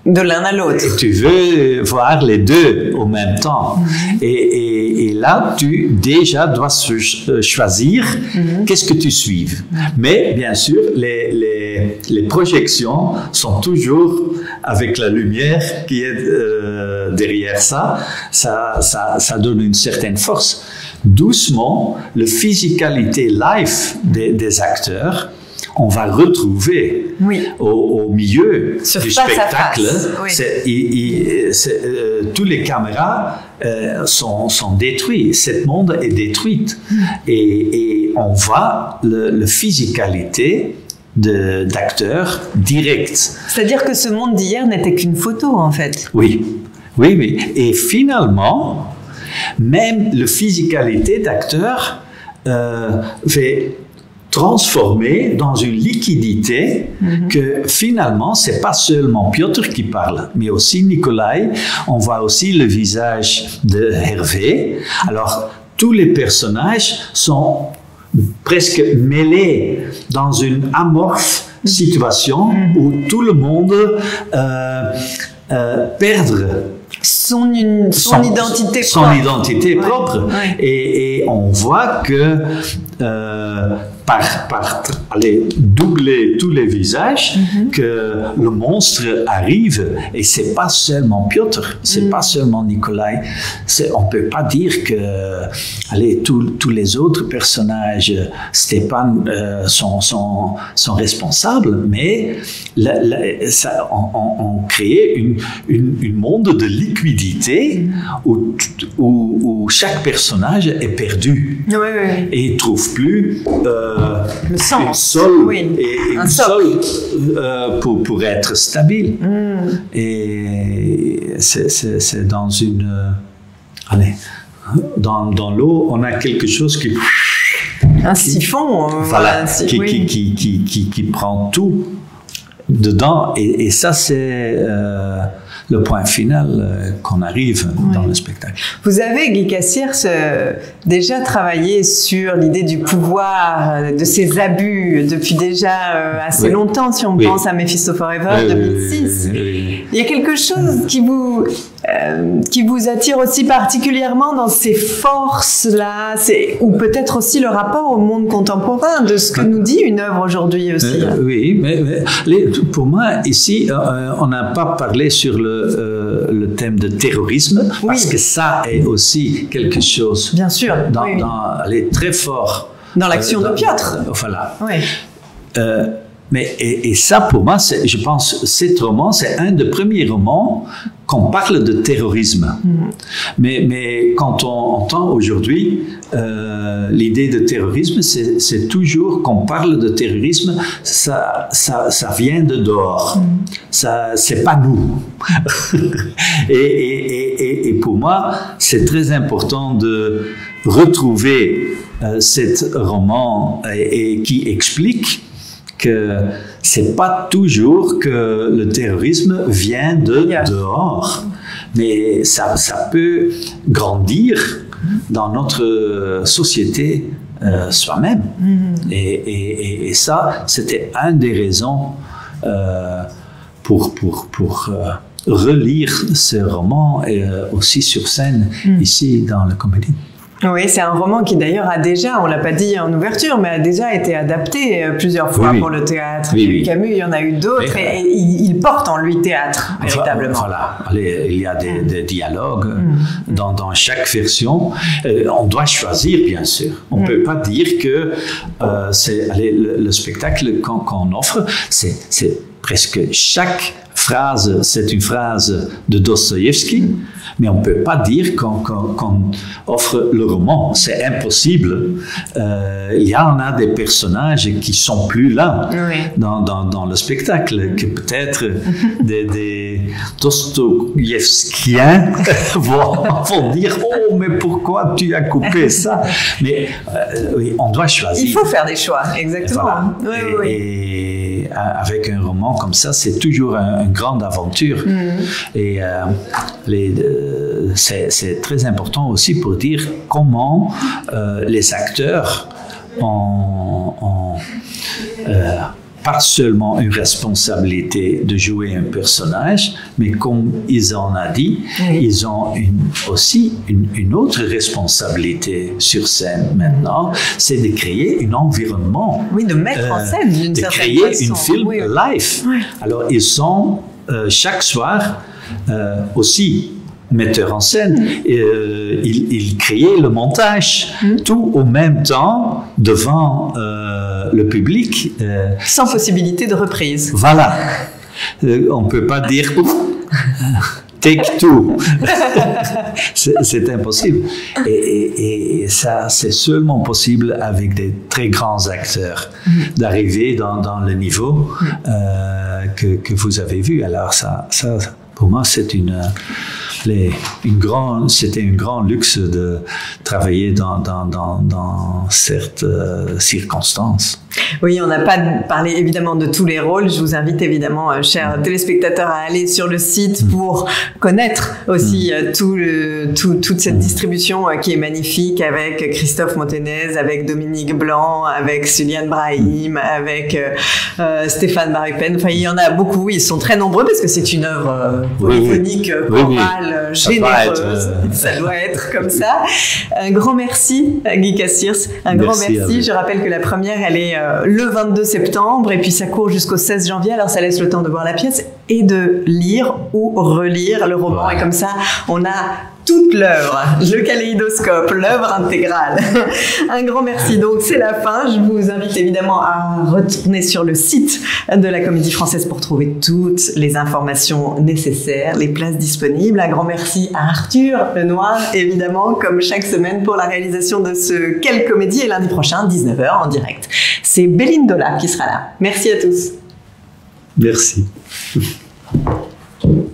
de l'un à l'autre. Tu veux voir les deux au même temps. Mm-hmm. et, et, et là, tu déjà dois choisir mm-hmm. qu'est-ce que tu suives. Mm-hmm. Mais bien sûr, les, les, les projections sont toujours avec la lumière qui est euh, derrière ça. Ça, ça. Ça donne une certaine force. Doucement, la physicalité live des, des acteurs, on va retrouver oui. au, au milieu Sur du face spectacle. À face. Oui. C'est, il, il, c'est, euh, tous les caméras euh, sont, sont détruites. Cette monde est détruite. Mm. Et, et on voit la physicalité de, d'acteurs directs. C'est-à-dire que ce monde d'hier n'était qu'une photo, en fait. Oui, oui, oui. Et finalement, même la physicalité d'acteurs euh, fait transformer dans une liquidité mm-hmm. que finalement, c'est pas seulement Piotr qui parle, mais aussi Nikolai. On voit aussi le visage de Hervé. Alors, tous les personnages sont presque mêlés dans une amorphe situation mm-hmm. où tout le monde euh, euh, perd son, une, son, son identité son propre. identité propre. Ouais. Ouais. Et, et on voit que euh, par, par aller doubler tous les visages, mm-hmm. que le monstre arrive. Et c'est pas seulement Piotr, c'est mm. pas seulement Nikolai. C'est, on peut pas dire que allez, tous, tous les autres personnages, Stéphane, euh, sont, sont, sont responsables, mais la, la, ça, on, on, on crée une, une, une monde de liquidité mm. où, où, où chaque personnage est perdu. Oui, oui. Et il trouve plus euh, le sens, un sol, oui. et, et un sol euh, pour, pour être stable. Mm. Et c'est, c'est, c'est dans une... Euh, allez, dans, dans l'eau, on a quelque chose qui... Un siphon. Qui, voilà, un si, qui, oui. qui, qui, qui, qui, qui prend tout dedans. Et, et ça, c'est... Euh, le point final euh, qu'on arrive oui. dans le spectacle. Vous avez, Guy Cassiers, euh, déjà travaillé sur l'idée du pouvoir, euh, de ses abus, depuis déjà euh, assez oui. longtemps, si on oui. pense à Mephisto Forever, deux mille six. Oui. Il y a quelque chose qui vous, euh, qui vous attire aussi particulièrement dans ces forces-là, c'est, ou peut-être aussi le rapport au monde contemporain, de ce que nous dit une œuvre aujourd'hui aussi. Euh, oui, mais, mais les, pour moi, ici, euh, on n'a pas parlé sur le Euh, le thème de terrorisme, oui. parce que ça est aussi quelque chose bien sûr dans, oui. dans, elle est très fort dans l'action euh, dans, de Piotr. Euh, voilà. Oui. Euh, mais et, et ça pour moi, c'est, je pense, cet roman, c'est un des premiers romans qu'on parle de terrorisme. Mm. Mais, mais quand on entend aujourd'hui euh, l'idée de terrorisme, c'est, c'est toujours qu'on parle de terrorisme, ça, ça, ça vient de dehors. Mm. Ça, c'est pas nous. et, et, et, et pour moi, c'est très important de retrouver euh, cet roman et, et qui explique que c'est pas toujours que le terrorisme vient de yeah. dehors, mais ça, ça peut grandir dans notre société euh, soi-même. Mm-hmm. Et, et, et ça, c'était une des raisons euh, pour, pour, pour euh, relire ce roman et euh, aussi sur scène, mm. ici dans la Comédie. Oui, c'est un roman qui d'ailleurs a déjà, on ne l'a pas dit en ouverture, mais a déjà été adapté plusieurs fois oui, pour le théâtre. Oui, il y a eu oui. Camus, il y en a eu d'autres, et, et il, il porte en lui théâtre, véritablement. Voilà, il y a des, des dialogues mmh. dans, dans chaque version. Euh, on doit choisir, bien sûr. On ne mmh. peut pas dire que euh, c'est, allez, le, le spectacle qu'on, qu'on offre, c'est, c'est presque chaque phrase, c'est une phrase de Dostoïevski, mais on ne peut pas dire qu'on, qu'on, qu'on offre le roman. C'est impossible. Euh, il y en a des personnages qui ne sont plus là oui. dans, dans, dans le spectacle, que peut-être des, des Dostoïevskiens vont, vont dire « Oh, mais pourquoi tu as coupé ça ?» Mais euh, oui, on doit choisir. Il faut faire des choix, exactement. Voilà. Oui, et, oui. et avec un roman comme ça, c'est toujours un, une grande aventure. Mm. Et euh, les, euh, c'est, c'est très important aussi pour dire comment euh, les acteurs ont, ont euh, pas seulement une responsabilité de jouer un personnage, mais comme ils en ont dit, oui. ils ont une, aussi une, une autre responsabilité sur scène maintenant, c'est de créer un environnement. Oui, de mettre euh, en scène d'une de certaine créer façon. une film oui. live. Oui. Alors, ils sont euh, chaque soir euh, aussi metteurs en scène. Mm. Et, euh, ils, ils créaient le montage, mm. tout au même temps devant euh, le public. Euh, Sans possibilité de reprise. Voilà. Euh, on ne peut pas dire take two. C'est impossible. Et, et, et ça, c'est seulement possible avec des très grands acteurs mm. d'arriver dans, dans le niveau euh, que, que vous avez vu. Alors ça, ça pour moi, c'est une, les, une grande, c'était un grand luxe de travailler dans, dans, dans, dans certaines euh, circonstances. Oui, on n'a pas parlé évidemment de tous les rôles. Je vous invite évidemment, euh, chers téléspectateurs, à aller sur le site pour connaître aussi euh, tout le, tout, toute cette distribution euh, qui est magnifique, avec Christophe Montenez, avec Dominique Blanc, avec Suliane Brahim, avec euh, euh, Stéphane Barupen. Enfin, il y en a beaucoup. Ils sont très nombreux parce que c'est une œuvre euh, polyphonique, oui, oui. chorale, oui, oui. généreuse. Ça doit, être, euh... Ça doit être comme ça. Un grand merci à Guy Cassirs. Un merci grand merci. Je rappelle que la première, elle est euh, le vingt-deux septembre et puis ça court jusqu'au seize janvier. Alors ça laisse le temps de voir la pièce et de lire ou relire le roman. Ouais. Et comme ça, on a toute l'œuvre, le kaléidoscope, l'œuvre intégrale. Un grand merci. Donc, c'est la fin. Je vous invite évidemment à retourner sur le site de la Comédie Française pour trouver toutes les informations nécessaires, les places disponibles. Un grand merci à Arthur Lenoir, évidemment, comme chaque semaine, pour la réalisation de ce Quelle Comédie. Et lundi prochain, dix-neuf heures, en direct, c'est Bélindola qui sera là. Merci à tous. Merci.